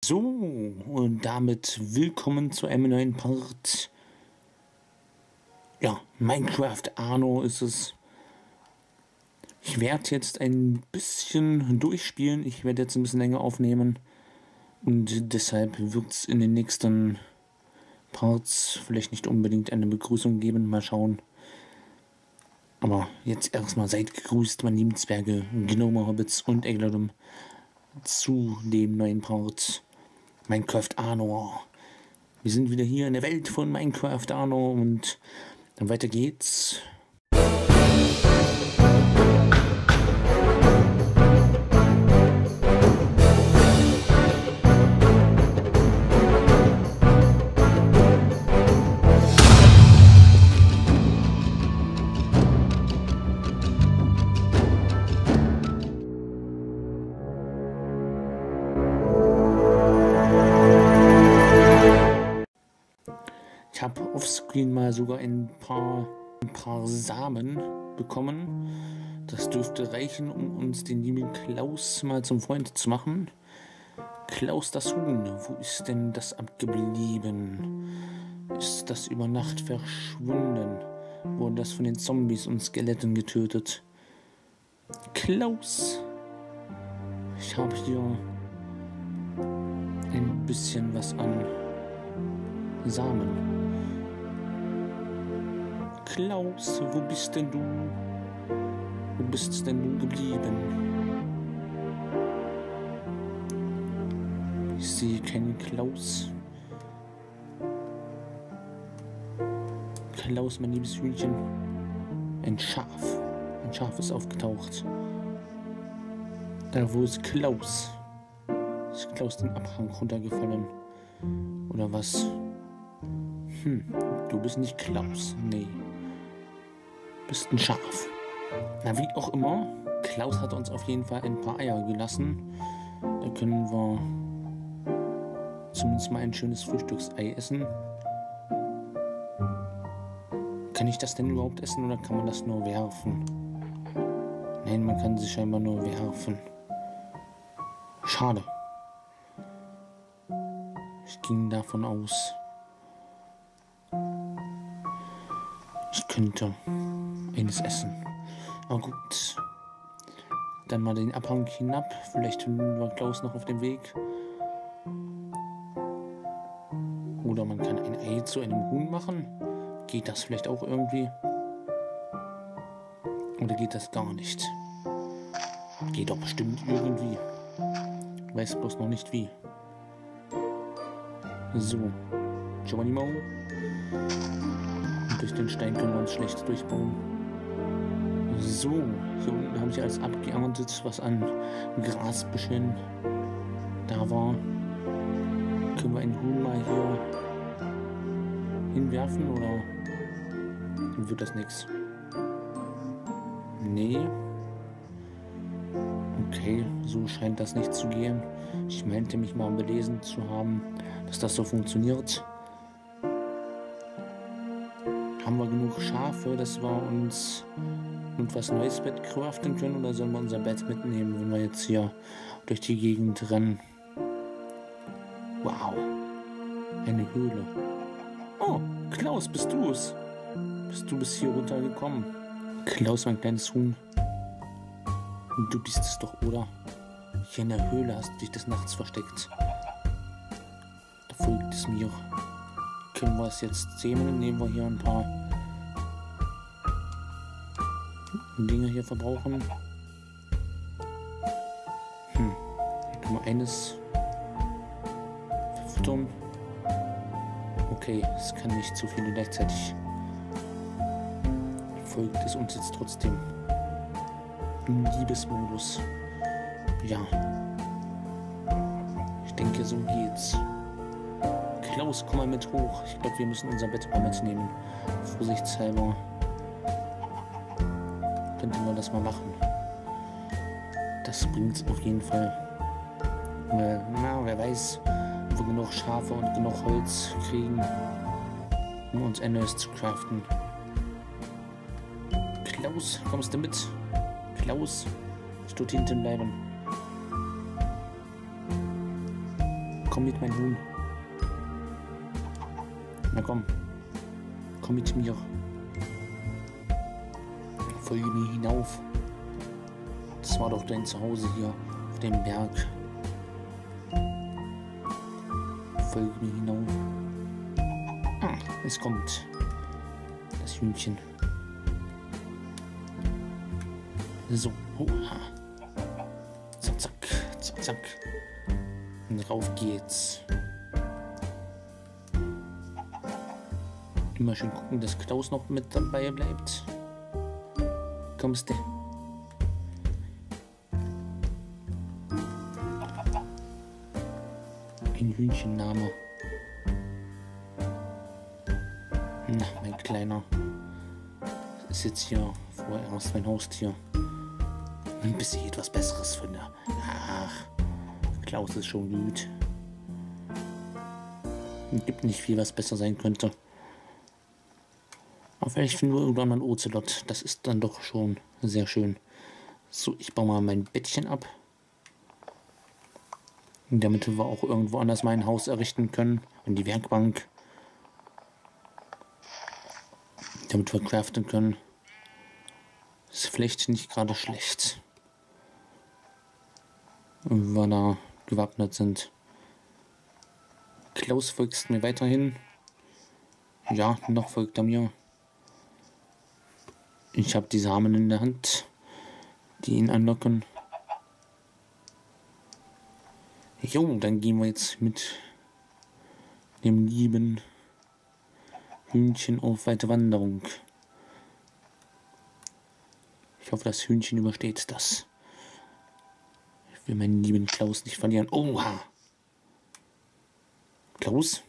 So, und damit willkommen zu einem neuen Part. Ja, Minecraft Arno ist es. Ich werde jetzt ein bisschen durchspielen. Ich werde jetzt ein bisschen länger aufnehmen. Und deshalb wird es in den nächsten Parts vielleicht nicht unbedingt eine Begrüßung geben. Mal schauen. Aber jetzt erstmal seid gegrüßt, meine lieben Zwerge, Gnome, Hobbits und Eglodum, zu dem neuen Part Minecraft Arno. Wir sind wieder hier in der Welt von Minecraft Arno und dann weiter geht's. Ich habe offscreen mal sogar ein paar Samen bekommen. Das dürfte reichen, um uns den lieben Klaus mal zum Freund zu machen. Klaus das Huhn, wo ist denn das abgeblieben? Ist das über Nacht verschwunden? Wurde das von den Zombies und Skeletten getötet? Klaus! Ich habe hier ein bisschen was an Samen. Klaus, wo bist denn du? Wo bist denn du geblieben? Ich sehe keinen Klaus. Klaus, mein liebes Hühnchen. Ein Schaf. Ein Schaf ist aufgetaucht. Da, wo ist Klaus? Ist Klaus den Abhang runtergefallen? Oder was? Du bist nicht Klaus. Nee. Bist ein Schaf. Na, wie auch immer, Klaus hat uns auf jeden Fall ein paar Eier gelassen. Da können wir zumindest mal ein schönes Frühstücksei essen. Kann ich das denn überhaupt essen oder kann man das nur werfen? Nein, man kann sie scheinbar nur werfen. Schade. Ich ging davon aus, ich könnte eines essen. Aber gut. Dann mal den Abhang hinab. Vielleicht finden wir Klaus noch auf dem Weg. Oder man kann ein Ei zu einem Huhn machen. Geht das vielleicht auch irgendwie? Oder geht das gar nicht? Geht doch bestimmt irgendwie. Weiß bloß noch nicht wie. So. Geronimo. Durch den Stein können wir uns schlecht durchbauen. So, hier unten habe ich alles abgeerntet, was an Grasbüscheln da war. Können wir ein Huhn mal hier hinwerfen oder wird das nichts? Nee. Okay, so scheint das nicht zu gehen. Ich meinte mich mal belesen zu haben, dass das so funktioniert. Haben wir genug Schafe, dass wir uns etwas neues Bett craften können, oder sollen wir unser Bett mitnehmen, wenn wir jetzt hier durch die Gegend rennen? Wow, eine Höhle. Oh, Klaus, bist du es? Du bist hier runtergekommen. Klaus, mein kleines Huhn. Du bist es doch, oder? Hier in der Höhle hast du dich des Nachts versteckt. Da folgt es mir. Können wir es jetzt zähmen? Nehmen wir hier ein paar Dinge hier verbrauchen. Können wir eines verfüttern? Okay, es kann nicht zu viele gleichzeitig. Folgt es uns jetzt trotzdem im Liebesmodus. Ja. Ich denke, so geht's. Klaus, komm mal mit hoch. Ich glaube, wir müssen unser Bett mal mitnehmen. Vorsichtshalber könnte man das mal machen. Das bringt auf jeden Fall. Na, wer weiß, ob wir genug Schafe und genug Holz kriegen, um uns ein neues zu craften. Klaus, kommst du mit? Klaus, ich dort hinten bleiben. Komm mit, mein Huhn. Na komm. Komm mit mir. Folge mir hinauf. Das war doch dein Zuhause hier auf dem Berg. Folge mir hinauf. Ah, es kommt. Das Hühnchen. So. Zack, zack, zack, zack. Und rauf geht's. Immer schön gucken, dass Klaus noch mit dabei bleibt. Kommst du? Ein Hühnchenname. Na, mein Kleiner. Das ist jetzt hier vorerst mein Haustier. Bis ich etwas Besseres finde. Ach, Klaus ist schon gut. Gibt nicht viel, was besser sein könnte. Aber vielleicht finden wir irgendwann mal einen Ocelot. Das ist dann doch schon sehr schön. So, ich baue mal mein Bettchen ab. Damit wir auch irgendwo anders mein Haus errichten können. Und die Werkbank. Damit wir craften können. Ist vielleicht nicht gerade schlecht. Und wir da gewappnet sind. Klaus folgt mir weiterhin. Ja, noch folgt er mir. Ich habe die Samen in der Hand, die ihn anlocken. Jo, dann gehen wir jetzt mit dem lieben Hühnchen auf weite Wanderung. Ich hoffe, das Hühnchen übersteht das. Ich will meinen lieben Klaus nicht verlieren. Oha! Klaus?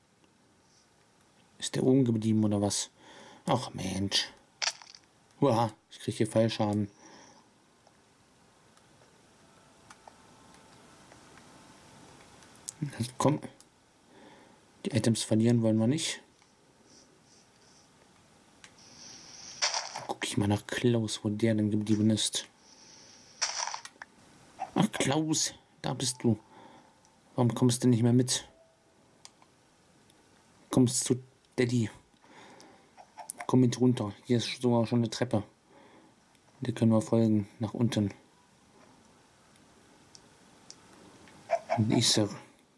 Ist der oben geblieben oder was? Ach Mensch. Uah, ich kriege hier Fallschaden. Also komm. Die Items verlieren wollen wir nicht. Guck ich mal nach Klaus, wo der denn geblieben ist. Ach Klaus, da bist du. Warum kommst du nicht mehr mit? Kommst zu Daddy. Komm mit runter. Hier ist sogar schon eine Treppe. Der können wir folgen. Nach unten. Sir.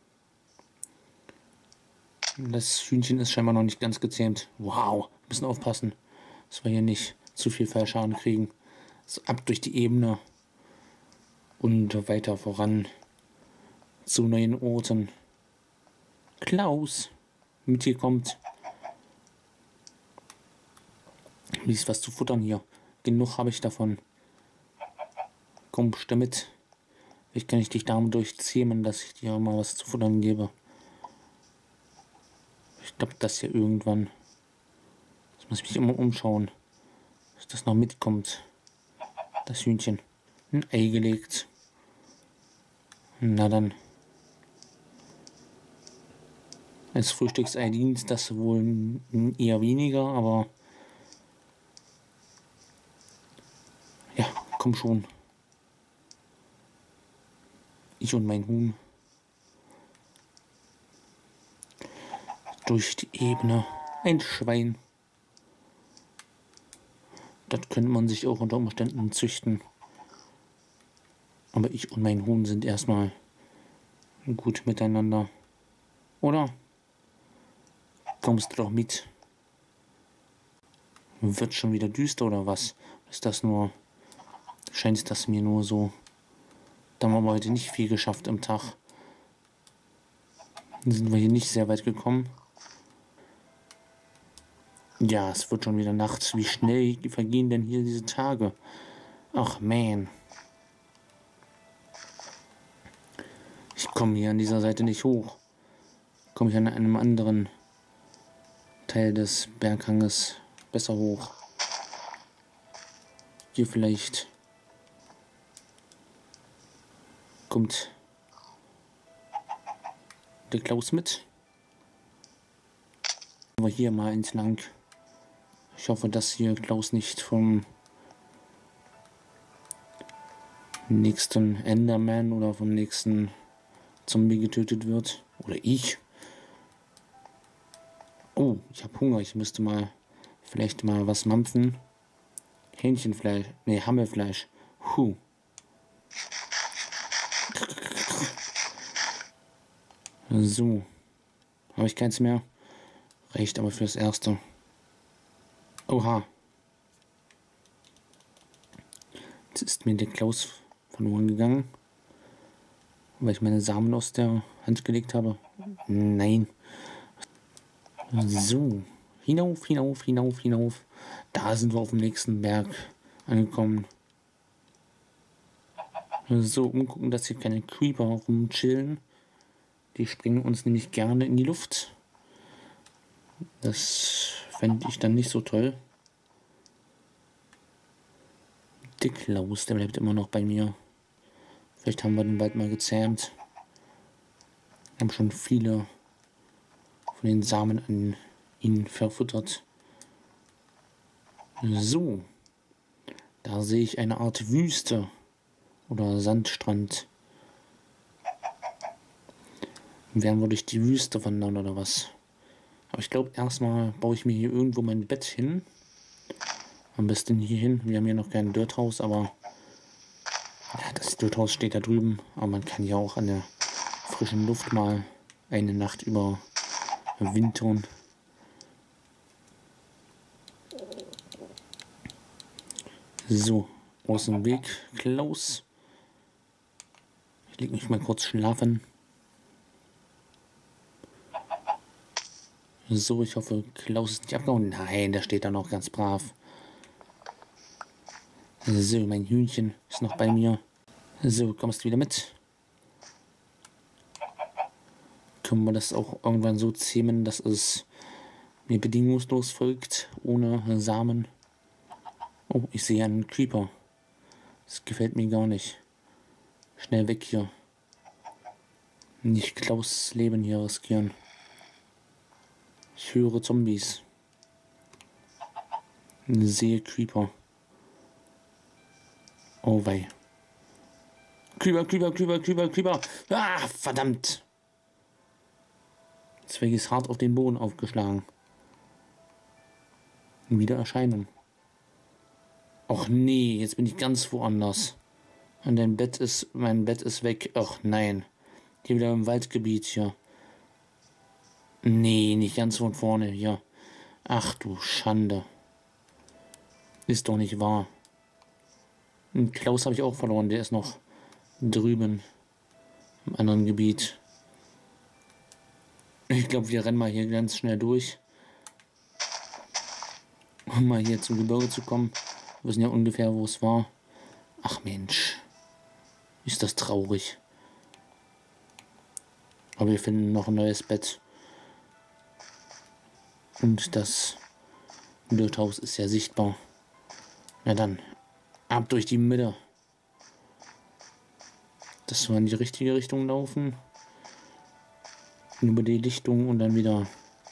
Das Hühnchen ist scheinbar noch nicht ganz gezähmt. Wow. Ein bisschen aufpassen, dass wir hier nicht zu viel Fallschaden kriegen. So, ab durch die Ebene. Und weiter voran. Zu neuen Orten. Klaus. Mit hier kommt. Wie ist was zu futtern hier? Genug habe ich davon. Komm, stimm mit. Vielleicht kann ich dich damit durchzähmen, dass ich dir mal was zu futtern gebe. Ich glaube, das hier irgendwann. Jetzt muss ich mich immer umschauen, dass das noch mitkommt. Das Hühnchen. Ein Ei gelegt. Na dann. Als Frühstücksei dient das wohl eher weniger, aber ja, komm schon. Ich und mein Huhn. Durch die Ebene. Ein Schwein. Das könnte man sich auch unter Umständen züchten. Aber ich und mein Huhn sind erstmal gut miteinander. Oder? Kommst du doch mit? Wird schon wieder düster oder was? Ist das nur... Scheint das mir nur so... Da haben wir heute nicht viel geschafft am Tag. Dann sind wir hier nicht sehr weit gekommen. Ja, es wird schon wieder Nacht. Wie schnell vergehen denn hier diese Tage? Ach man. Ich komme hier an dieser Seite nicht hoch. Komme ich an einem anderen Teil des Berghanges besser hoch. Hier vielleicht kommt der Klaus mit. Aber hier mal entlang. Ich hoffe, dass hier Klaus nicht vom nächsten Enderman oder vom nächsten Zombie getötet wird. Oder ich. Oh, ich habe Hunger. Ich müsste vielleicht mal was mampfen. Hähnchenfleisch. Ne, Hammelfleisch. So. Habe ich keins mehr. Reicht aber fürs Erste. Oha. Jetzt ist mir der Klaus verloren gegangen. Weil ich meine Samen aus der Hand gelegt habe. Nein. So. Hinauf, hinauf, hinauf, hinauf. Da sind wir auf dem nächsten Berg angekommen. So, umgucken, dass hier keine Creeper rumchillen. Die springen uns nämlich gerne in die Luft. Das fände ich dann nicht so toll. Der Klaus, der bleibt immer noch bei mir. Vielleicht haben wir den bald mal gezähmt. Wir haben schon viele von den Samen an ihn verfuttert. So. Da sehe ich eine Art Wüste oder Sandstrand. Werden wir durch die Wüste wandern oder was? Aber ich glaube, erstmal baue ich mir hier irgendwo mein Bett hin. Am besten hier hin. Wir haben hier noch kein Dirthaus, aber ja, das Dirthaus steht da drüben. Aber man kann ja auch an der frischen Luft mal eine Nacht überwintern. So, aus dem Weg, Klaus. Ich lege mich mal kurz schlafen. So, ich hoffe, Klaus ist nicht abgehauen. Nein, der steht da noch ganz brav. So, mein Hühnchen ist noch bei mir. So, kommst du wieder mit? Können wir das auch irgendwann so zähmen, dass es mir bedingungslos folgt, ohne Samen? Oh, ich sehe einen Creeper. Das gefällt mir gar nicht. Schnell weg hier. Nicht Klaus' Leben hier riskieren. Ich höre Zombies. Sehe Creeper. Oh wei. Creeper, Creeper, Creeper, Creeper, Creeper. Ah, verdammt. Zweig ist hart auf den Boden aufgeschlagen. Wieder Erscheinung. Och nee, jetzt bin ich ganz woanders. Und mein Bett ist weg. Och nein. Hier wieder im Waldgebiet hier. Nee, nicht ganz von vorne hier. Ach du Schande. Ist doch nicht wahr. Und Klaus habe ich auch verloren. Der ist noch drüben. Im anderen Gebiet. Ich glaube, wir rennen mal hier ganz schnell durch. Um mal hier zum Gebirge zu kommen. Wir wissen ja ungefähr, wo es war. Ach Mensch. Ist das traurig. Aber wir finden noch ein neues Bett. Und das Dirthaus ist ja sichtbar. Na dann, ab durch die Mitte. Dass wir in die richtige Richtung laufen. Über die Lichtung und dann wieder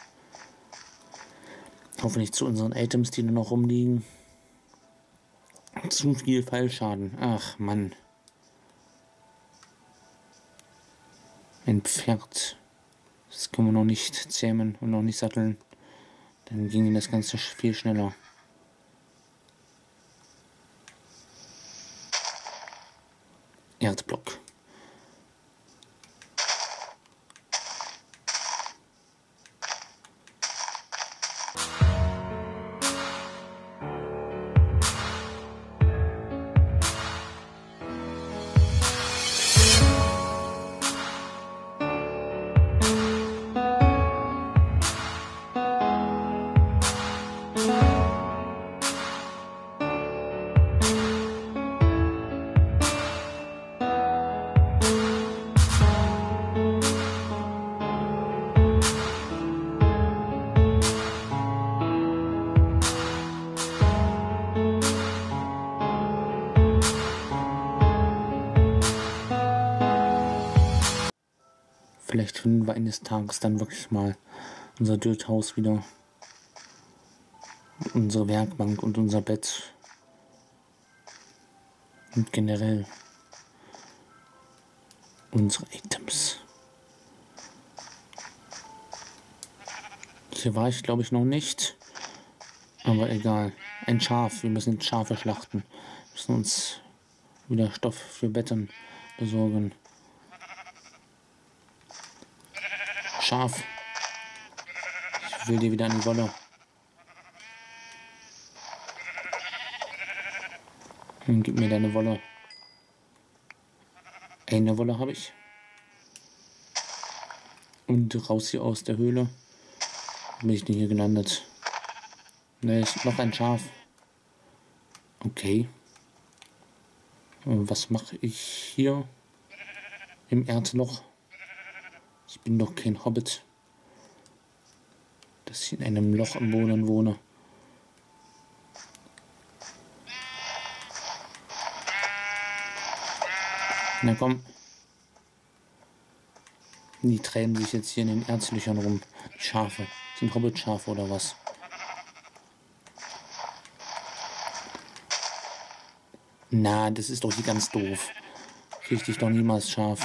hoffentlich zu unseren Items, die noch rumliegen. Zu viel Fallschaden. Ach Mann. Ein Pferd. Das können wir noch nicht zähmen und noch nicht satteln. Dann ging das Ganze viel schneller. Erdblock. Vielleicht finden wir eines Tages dann wirklich mal unser Dirthaus wieder. Unsere Werkbank und unser Bett. Und generell unsere Items. Hier war ich, glaube ich, noch nicht. Aber egal. Ein Schaf. Wir müssen Schafe schlachten. Wir müssen uns wieder Stoff für Betten besorgen. Schaf. Ich will dir wieder an die Wolle. Gib mir deine Wolle. Eine Wolle habe ich. Und raus hier aus der Höhle. Bin ich denn hier gelandet? Ne, ist noch ein Schaf. Okay. Was mache ich hier im Erdloch? Ich bin doch kein Hobbit, dass ich in einem Loch am Boden wohne. Na komm. Die treiben sich jetzt hier in den Erzlöchern rum. Die Schafe. Sind Hobbit-Schafe oder was? Na, das ist doch hier ganz doof. Krieg dich doch niemals scharf.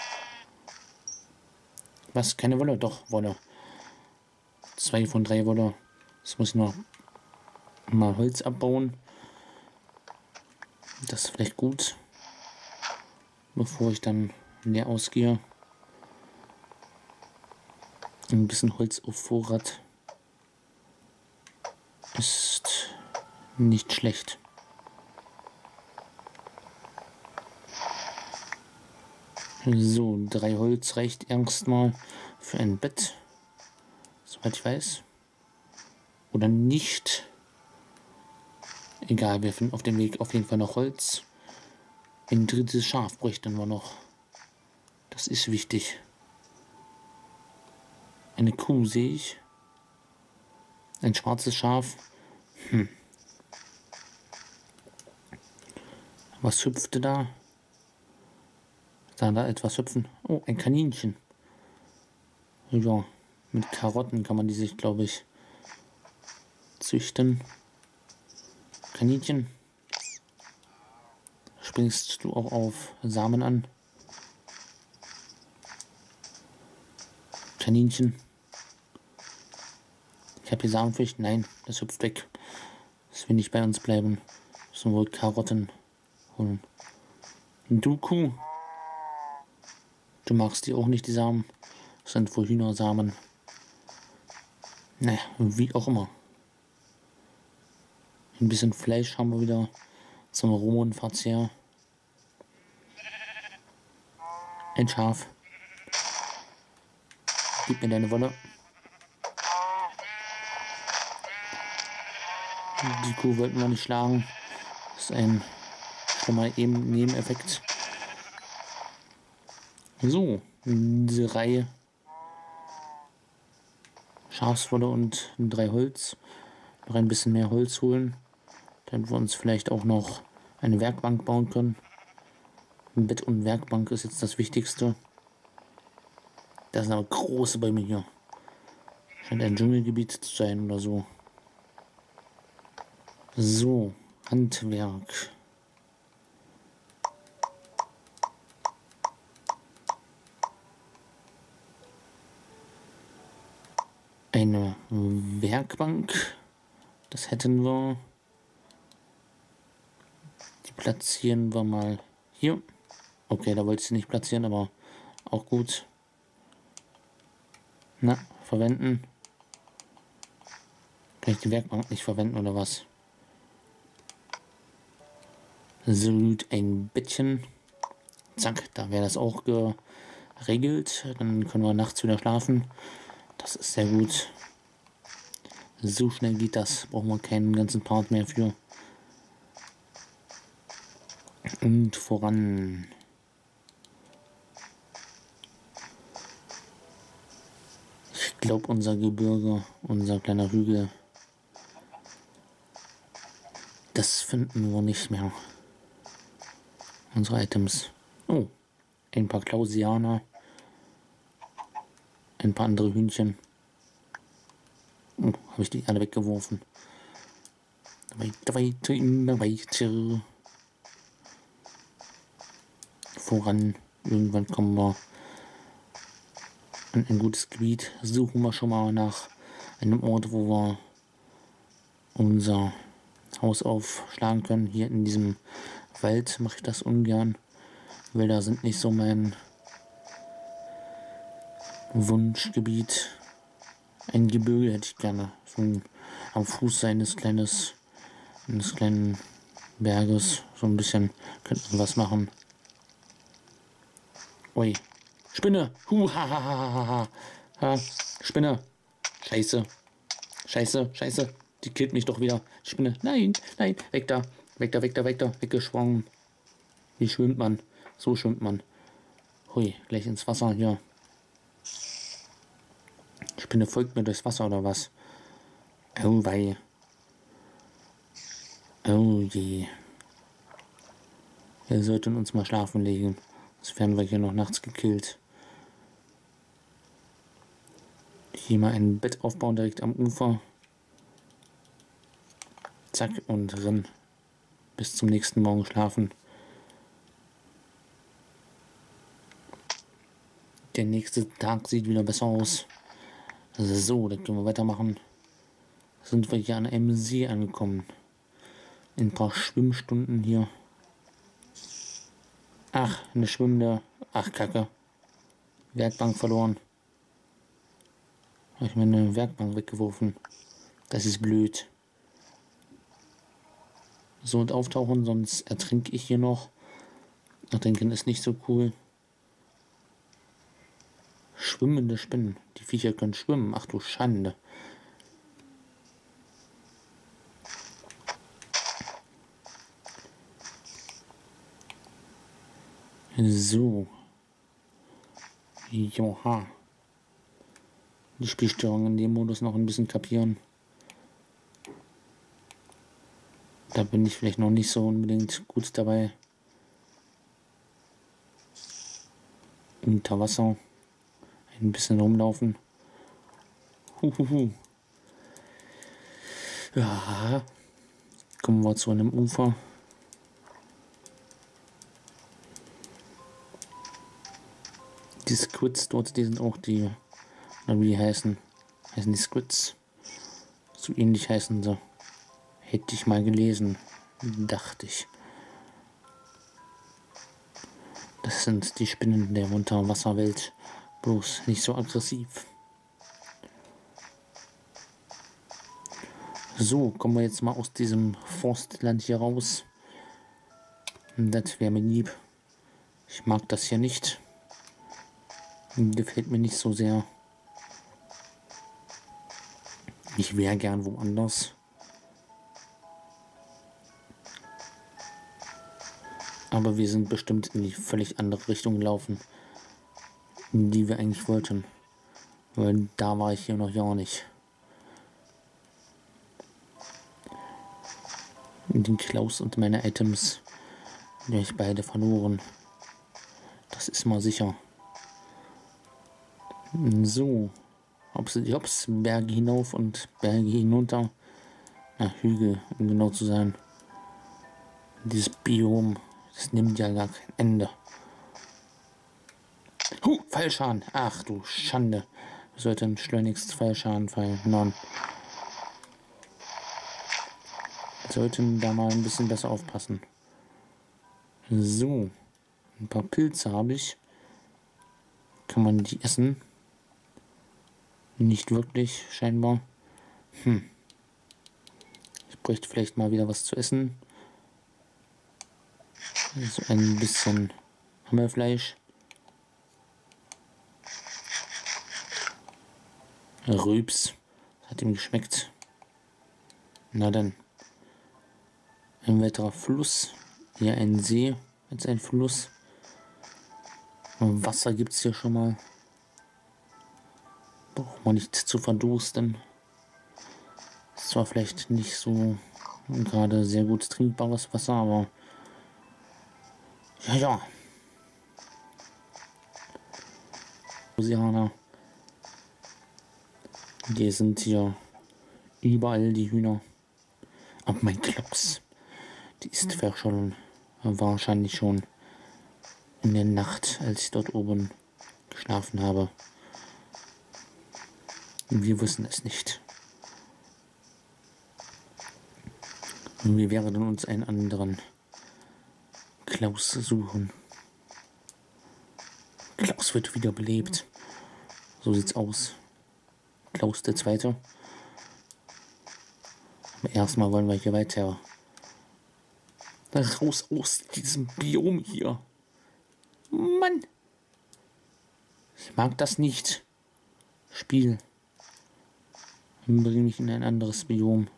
Was? Keine Wolle? Doch, Wolle. 2 von 3 Wolle. Jetzt muss ich noch mal Holz abbauen. Das ist vielleicht gut. Bevor ich dann leer ausgehe. Ein bisschen Holz auf Vorrat ist nicht schlecht. So, 3 Holz reicht erstmal für ein Bett, soweit ich weiß. Oder nicht. Egal, wir finden auf dem Weg auf jeden Fall noch Holz. Ein drittes Schaf bräuchten wir noch. Das ist wichtig. Eine Kuh sehe ich. Ein schwarzes Schaf. Was hüpfte da? Da etwas hüpfen. Oh, ein Kaninchen. Ja, mit Karotten kann man die sich, glaube ich, züchten. Kaninchen. Springst du auch auf Samen an? Kaninchen. Ich habe hier Samenfisch. Nein, das hüpft weg. Das will nicht bei uns bleiben. Müssen wohl Karotten holen. Du Kuh. Du magst die auch nicht, die Samen. Das sind wohl Hühnersamen. Naja, wie auch immer. Ein bisschen Fleisch haben wir wieder zum Rohrenverzehr. Ein Schaf. Gib mir deine Wolle. Die Kuh wollten wir nicht schlagen. Das ist ein schlimmer Nebeneffekt. So, diese Reihe Schafswolle und 3 Holz. Noch ein bisschen mehr Holz holen, damit wir uns vielleicht auch noch eine Werkbank bauen können. Ein Bett und Werkbank ist jetzt das Wichtigste. Das sind aber große Bäume hier. Scheint ein Dschungelgebiet zu sein oder so. So, Handwerk. Eine Werkbank, das hätten wir. Die platzieren wir mal hier. Okay, da wollte ich sie nicht platzieren, aber auch gut. Na, verwenden. Kann ich die Werkbank nicht verwenden oder was? So, ein Bettchen. Zack, da wäre das auch geregelt. Dann können wir nachts wieder schlafen. Das ist sehr gut. So schnell geht das. Brauchen wir keinen ganzen Part mehr für. Und voran. Ich glaube, unser Gebirge, unser kleiner Hügel, das finden wir nicht mehr. Unsere Items. Oh, ein paar Klausianer. Ein paar andere Hühnchen. Oh, habe ich die alle weggeworfen. Weiter. Voran. Irgendwann kommen wir an ein gutes Gebiet. Suchen wir schon mal nach einem Ort, wo wir unser Haus aufschlagen können. Hier in diesem Wald mache ich das ungern. Wälder sind nicht so mein Wunschgebiet. Ein Gebirge hätte ich gerne. So am Fuß eines kleinen Berges. So ein bisschen könnten wir was machen. Ui. Spinne! Ha, Spinne! Scheiße! Scheiße! Scheiße! Die killt mich doch wieder. Spinne! Nein! Nein! Weg da! Weg da! Weg da! Weg da! Weggeschwommen! Wie schwimmt man? So schwimmt man. Hui, gleich ins Wasser hier. Spinne folgt mir durchs Wasser oder was? Oh wei. Oh je. Wir sollten uns mal schlafen legen. Sonst werden wir hier noch nachts gekillt. Hier mal ein Bett aufbauen direkt am Ufer. Zack und drin. Bis zum nächsten Morgen schlafen. Der nächste Tag sieht wieder besser aus. So, dann können wir weitermachen. Sind wir hier an einem See angekommen. In ein paar Schwimmstunden hier. Ach, eine schwimmende. Ach, Kacke. Werkbank verloren. Habe ich meine Werkbank weggeworfen. Das ist blöd. So und auftauchen, sonst ertrinke ich hier noch. Ertrinken ist nicht so cool. Schwimmende Spinnen. Die Viecher können schwimmen. Ach du Schande. So. Joha. Die Spielsteuerung in dem Modus noch ein bisschen kapieren. Da bin ich vielleicht noch nicht so unbedingt gut dabei. Unter Wasser. Ein bisschen rumlaufen. Huhuhu. Ja. Kommen wir zu einem Ufer. Die Squids dort, die sind auch die, oder wie die heißen die Squids. So ähnlich heißen sie. Hätte ich mal gelesen, dachte ich. Das sind die Spinnen der Unterwasserwelt. Bloß nicht so aggressiv. So, kommen wir jetzt mal aus diesem Forstland hier raus. Das wäre mir lieb. Ich mag das hier nicht. Gefällt mir nicht so sehr. Ich wäre gern woanders. Aber wir sind bestimmt in die völlig andere Richtung gelaufen, in die wir eigentlich wollten. Weil da war ich hier noch gar nicht. Den Klaus und meine Items, die habe ich beide verloren. Das ist mal sicher. So, hops, Berge hinauf und Berge hinunter. Na, Hügel, um genau zu sein. Dieses Biom, das nimmt ja gar kein Ende. Fallschaden. Ach du Schande. Wir sollten schleunigst Fallschaden fallen. Nein. Wir sollten da mal ein bisschen besser aufpassen. So. Ein paar Pilze habe ich. Kann man die essen? Nicht wirklich, scheinbar. Ich bräuchte vielleicht mal wieder was zu essen. So ein bisschen Hammelfleisch. Rübs. Hat ihm geschmeckt. Na dann. Ein weiterer Fluss. Hier ein See. Jetzt ein Fluss. Wasser gibt es hier schon mal. Braucht man nicht zu verdursten. Ist zwar vielleicht nicht so gerade sehr gut trinkbares Wasser, aber ja. Oceaner. Die sind hier überall, die Hühner. Aber mein Klops, die ist verschollen. Wahrscheinlich schon in der Nacht, als ich dort oben geschlafen habe. Wir wissen es nicht. Wir werden uns einen anderen Klaus suchen. Klaus wird wiederbelebt. So sieht's aus. Klaus der Zweite. Aber erstmal wollen wir hier weiter. Raus aus diesem Biom hier. Mann. Ich mag das nicht. Spiel. Bring mich in ein anderes Biom.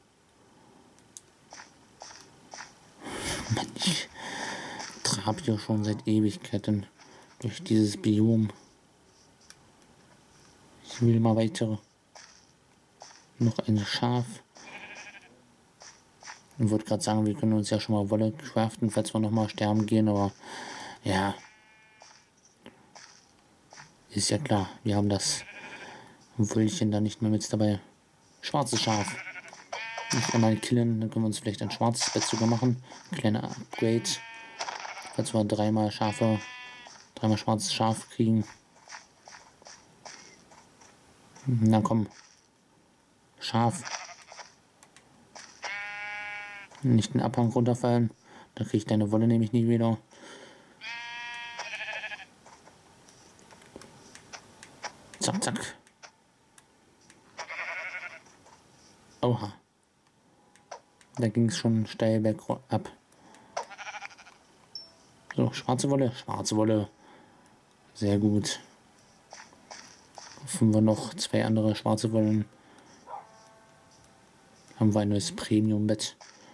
Mann, ich trab hier schon seit Ewigkeiten durch dieses Biom. Ich will mal weiter. Noch ein Schaf. Ich wollte gerade sagen, wir können uns ja schon mal Wolle craften, falls wir nochmal sterben gehen, aber ja. Ist ja klar, wir haben das Wollchen da nicht mehr mit dabei. Schwarzes Schaf. Nicht einmal killen, dann können wir uns vielleicht ein schwarzes Bett sogar machen. Kleiner Upgrade. Falls wir dreimal schwarzes Schaf kriegen. Na komm. Schaf. Nicht den Abhang runterfallen. Da kriege ich deine Wolle nämlich nie wieder. Zack, zack. Oha. Da ging es schon steil bergab. So, schwarze Wolle. Schwarze Wolle. Sehr gut. Hoffen wir noch 2 andere schwarze Wollen. Haben wir ein neues Premium-Bett.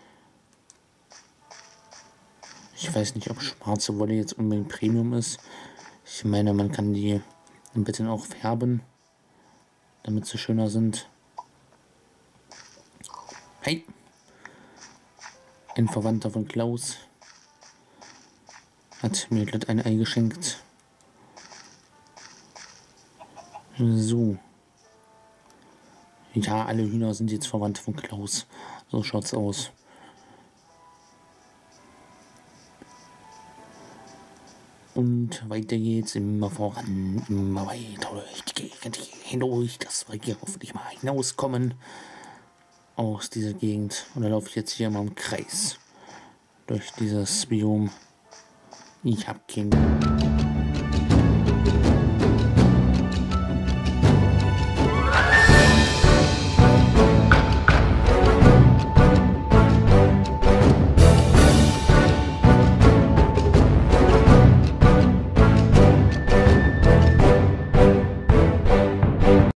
Ich weiß nicht, ob schwarze Wolle jetzt unbedingt Premium ist. Ich meine, man kann die im Bett auch färben, damit sie schöner sind. Hey! Ein Verwandter von Klaus hat mir glatt ein Ei geschenkt. So. Ja, alle Hühner sind jetzt Verwandte von Klaus. So schaut's aus. Und weiter geht's immer voran, immer weiter durch die Gegend hindurch, dass wir hier hoffentlich mal hinauskommen aus dieser Gegend. Und dann laufe ich jetzt hier mal im Kreis durch dieses Biom. Ich hab keinen...